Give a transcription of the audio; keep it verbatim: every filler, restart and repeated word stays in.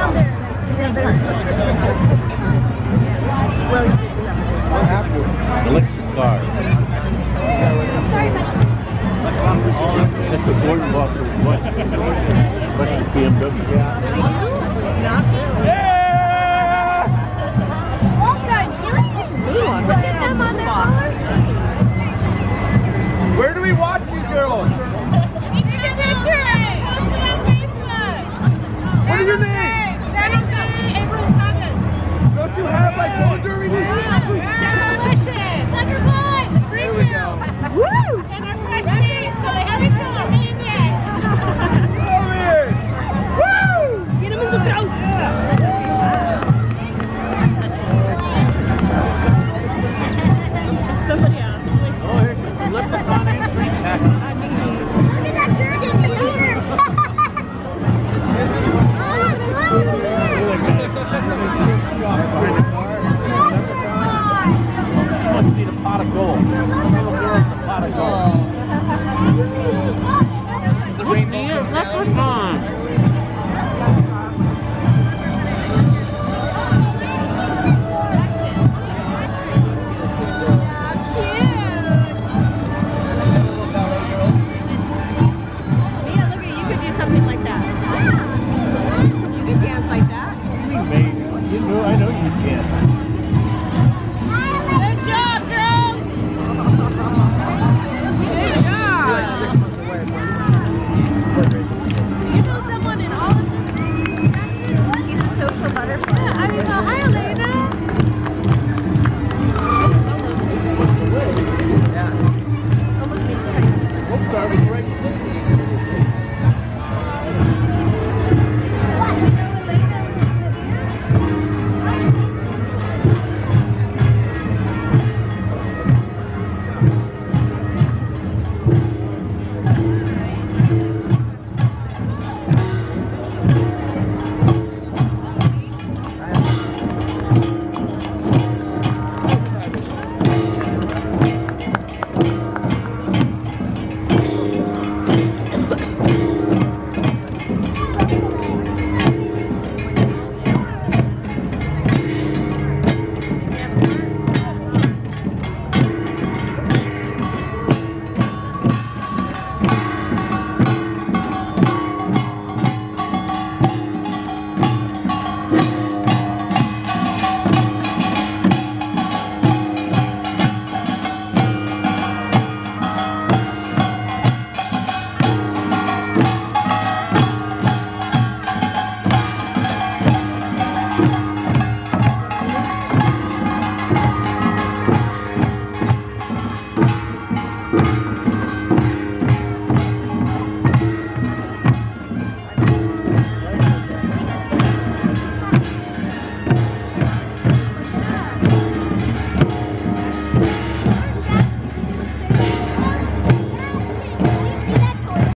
Electric car. That's a boardwalk for what? Electric B M W. Not really. Look at them on their roller skates. Where do we watch you girls? Take a picture! Post it on Facebook! What are your names? Thursday, April seventh. Don't you have like roller derby this year? Demolition! Sucker Punch! Springfield! Woo! And our fresh names, so they haven't filled their name yet. Over here! Woo! Get him in the throat. Somebody else. Oh, here comes the leprechaun entry. I mean, Look at that bird in the air! Must be the pot of gold. The little girl's the pot of gold. The reindeer leprechaun. something like that. You could dance like that. Maybe. You know, I know you can.